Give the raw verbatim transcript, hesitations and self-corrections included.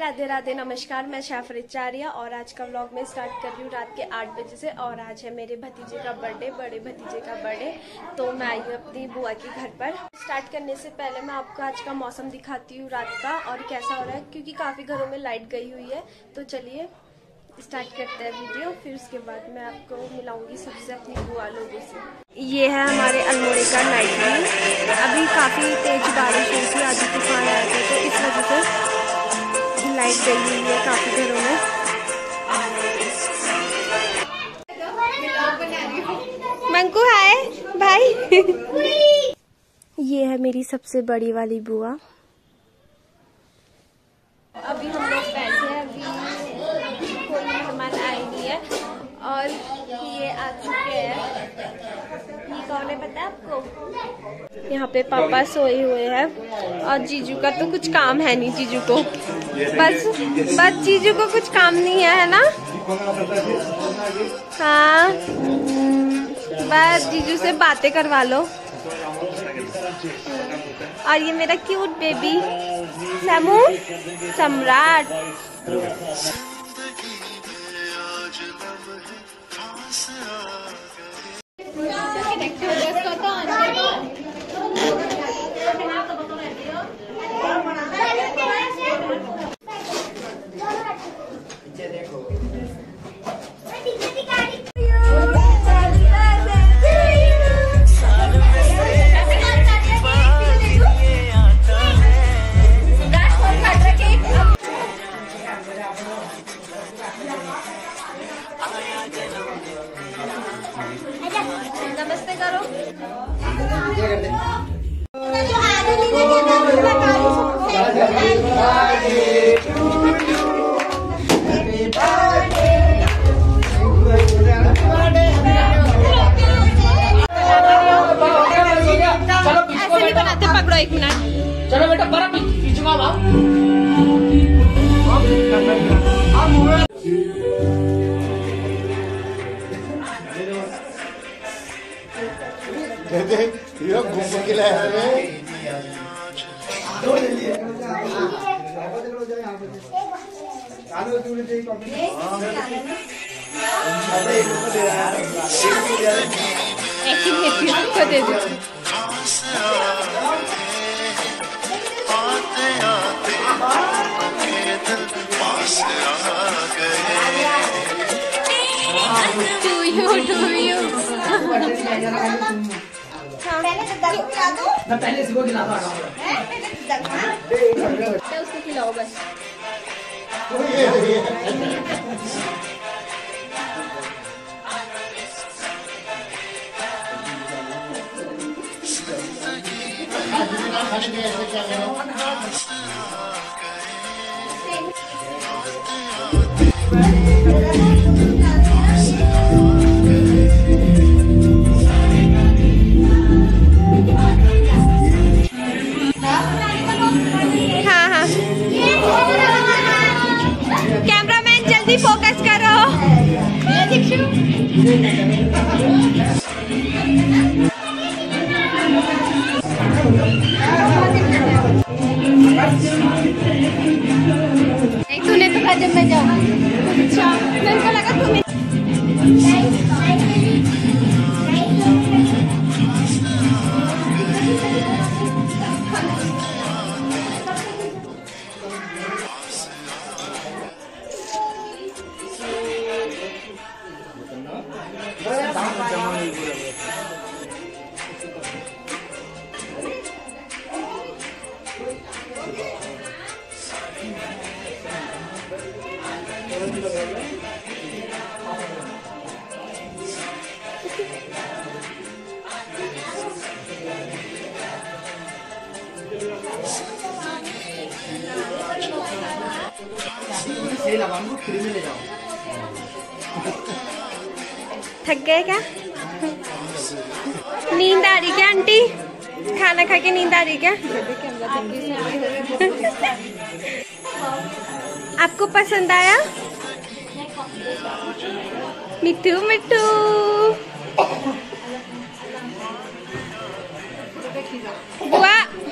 राधे राधे नमस्कार, मैं शाफरिचा आर्या और आज का व्लॉग में स्टार्ट कर रही हूँ रात के आठ बजे से। और आज है मेरे भतीजे का बर्थडे, बड़े भतीजे का बर्थडे, तो मैं आई हूँ अपनी बुआ के घर पर। स्टार्ट करने से पहले मैं आपको आज का मौसम दिखाती हूँ रात का और कैसा हो रहा है, क्योंकि काफ़ी घरों में लाइट गई हुई है। तो चलिए स्टार्ट करते हैं वीडियो, फिर उसके बाद मैं आपको मिलाऊंगी सबसे अपनी बुआ लोगों से। ये है हमारे अल्मोड़े का नाइट व्यू। अभी काफ़ी तेज बारिश हुई थी, आधी तूफान आए थे, तो इस वजह से लाइट गई हुई है काफ़ी घरों में। मंकू हाय भाई। ये है मेरी सबसे बड़ी वाली बुआ। अभी हम लोग बैठे हैं, अभी कोई मेहमान आए नहीं है और ये आ चुके हैं। ये कौन है पता है आपको? यहाँ पे पापा सोए हुए हैं और जीजू का तो कुछ काम है नहीं। जीजू को बस बस जीजू को कुछ काम नहीं है, है ना? हाँ, बस जीजू से बातें करवा लो। और ये मेरा क्यूट बेबी समू सम्राट। नमस्ते करो। ऐसे नहीं बनाते, पकड़ो एक मिनट। चलो बेटा बड़ा पीछे ये घूमने के लिए है। एक ही को दे दो। Do you do you? मैं पहले इसको खिलाता हूँ। उसको खिलाओ बस। कैमरामैन जल्दी फोकस करो। तूने तो कहा जब मैं जाऊँ। अच्छा, मेरे को लगा तुम्हें। थक गए क्या? नींद आ रही क्या आंटी? खाना खा के नींद आ रही क्या? आपको पसंद आया? मिठू मिठू बुआ